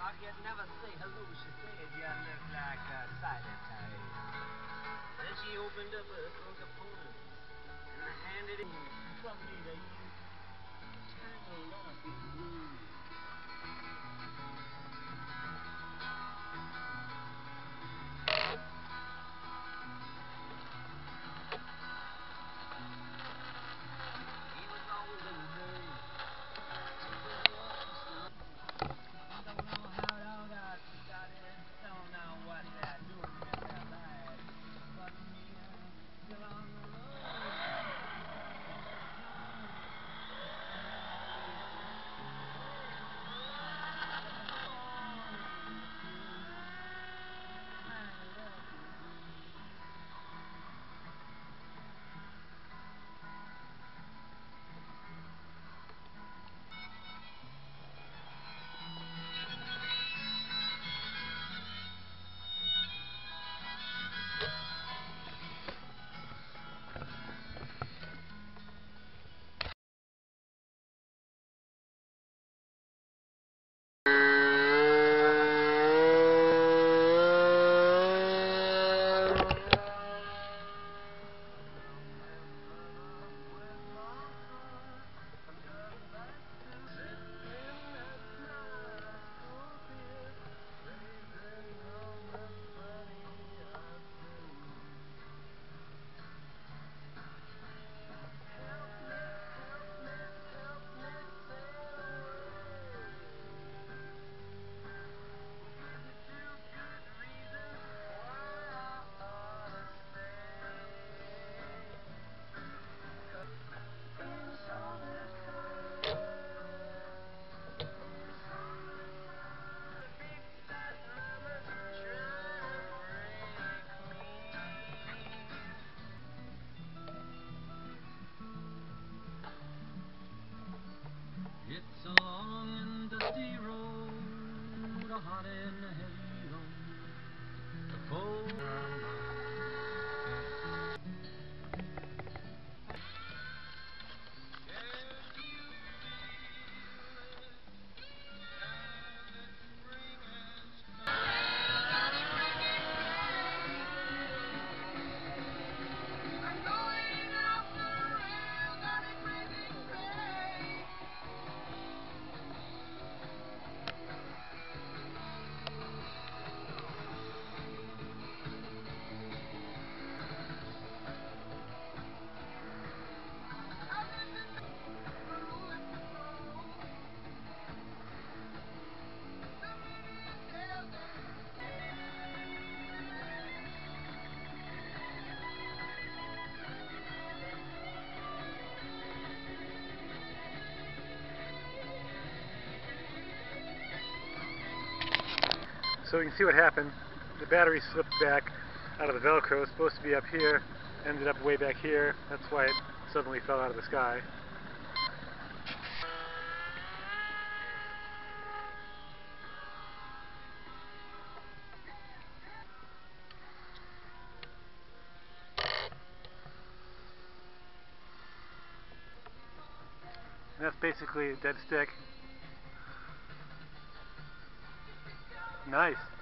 I could never say hello, she said, you look like a silent type. Then she opened up a trunk of poems and handed it from me to you. Tangled up in blue. He was always in a hurry. Don't know how it all got started. Don't know what they're doing with their lives. But me, still on the road. It's a long and dusty road, a hot and a heavy load, a cold So you can see what happened. The battery slipped back out of the Velcro. It was supposed to be up here, ended up way back here. That's why it suddenly fell out of the sky. And that's basically a dead stick. Nice.